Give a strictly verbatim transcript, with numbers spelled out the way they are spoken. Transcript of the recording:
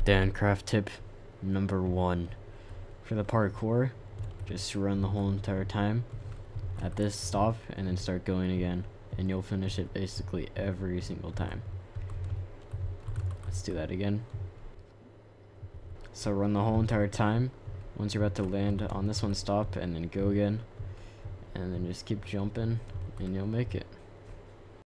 Dancraft tip number one. For the parkour, just run the whole entire time at this stop and then start going again, and you'll finish it basically every single time. Let's do that again. So run the whole entire time. Once you're about to land on this one, stop and then go again, and then just keep jumping and you'll make it.